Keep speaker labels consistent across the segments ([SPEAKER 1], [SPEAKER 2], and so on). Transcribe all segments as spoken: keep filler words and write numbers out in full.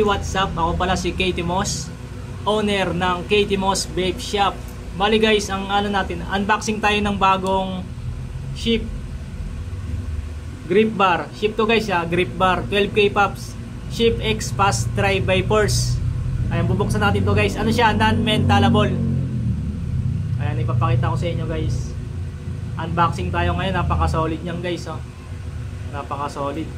[SPEAKER 1] what's up? Ako pala si Katie Moss, owner ng Katie Moss Vape Shop. Bali guys, ang ano natin, unboxing tayo ng bagong Ship grip bar. Ship to guys ya, grip bar, twelve K pops. Ship X Fast Dry by Force. Ayan, bubuksan natin to guys. Ano siya? Non-mentalable. Ayan, ipapakita ko sa inyo guys. Unboxing tayo ngayon. Napaka-solid niyan guys, oh. Napaka-solid.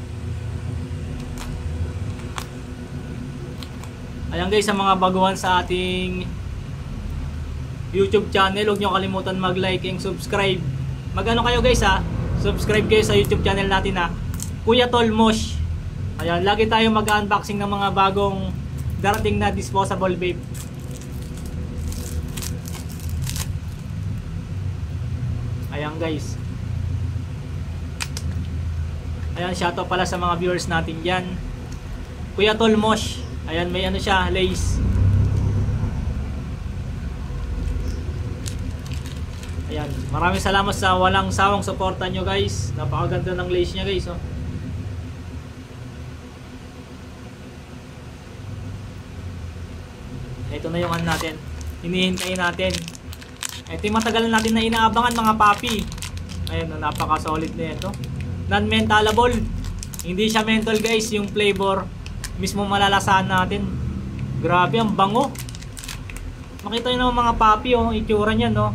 [SPEAKER 1] Ayan guys, sa mga baguhan sa ating YouTube channel, huwag nyo kalimutan mag-like and subscribe. Mag-ano kayo guys ha? Subscribe kayo sa YouTube channel natin ha, Kuya Tol Mosh. Ayan, lagi tayo mag-unboxing ng mga bagong darating na disposable vape. Ayan guys. Ayan, shoutout pala sa mga viewers natin dyan. Kuya Tol Mosh. Ayan, may ano siya, lace. Ayan, maraming salamat sa walang sawang suporta nyo guys. Napakaganda ng lace nya guys, oh. Ito na yung ano natin, hinihintay natin. Ito yung matagal natin na inaabangan mga papi. Ayan, napaka solid na ito. Non-mentalable. Hindi siya menthol guys, yung flavor mismo malalasahan natin. Grabe, ang bango. Makita nyo naman mga papi, oh, itsura niyan, no.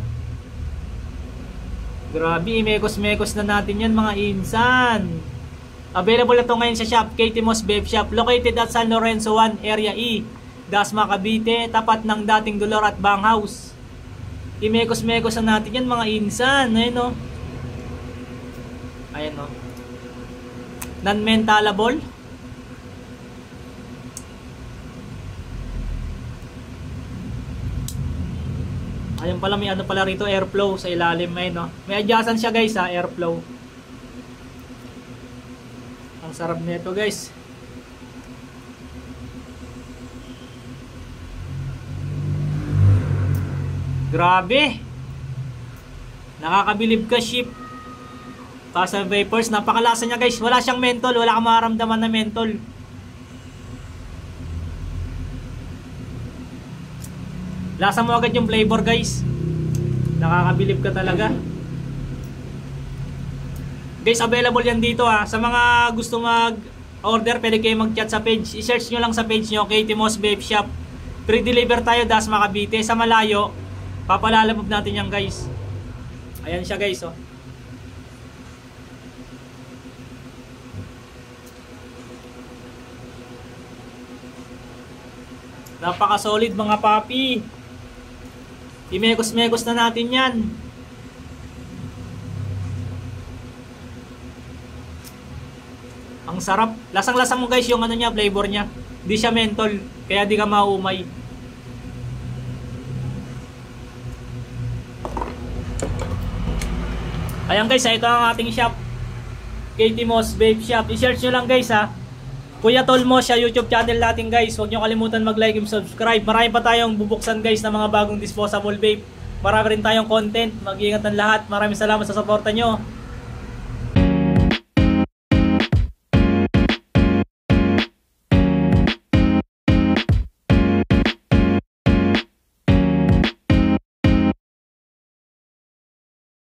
[SPEAKER 1] Grabe, imekos-mekos na natin yan mga insan. Available na to ngayon sa shop, Katie Moss Vape Shop, located at San Lorenzo one, Area E, Dasma, Cavite, tapat ng dating Dolor at Bang House. Imekos-mekos na natin yan mga insan. Ayan, no. Ayan, no. Non-mentalable. Ayun pala, may ano pala rito, airflow sa ilalim. May, no? May adjacent siya guys ha, airflow. Ang sarap nito guys. Grabe. Nakakabilib ka, Ship Fast Vapors. Napakalasa niya guys. Wala siyang menthol, wala kang mararamdaman na menthol. Lasa mo agad yung flavor guys. Nakakabilib ka talaga. Guys, available yan dito ha. Sa mga gusto mag order, pwede kayo mag chat sa page. I-search nyo lang sa page nyo, Katie Moss Vape Shop. Free deliver tayo, Dasma, Cavite. Sa malayo, papalalabog natin yan guys. Ayan siya guys, oh. Napaka solid mga papi. Imekos-mekos na natin yan. Ang sarap. Lasang-lasang mo guys yung ano niya, flavor niya. Di siya menthol, kaya di ka maumay. Ayan guys, ito ang ating shop, Katie Moss Vape Shop. I-search nyo lang guys ha, Kuya Tol Moss sa YouTube channel natin guys. Huwag nyo kalimutan mag-like and subscribe. Marami pa tayong bubuksan guys ng mga bagong disposable vape. Marami rin tayong content. Mag-iingat ng lahat. Maraming salamat sa suporta nyo.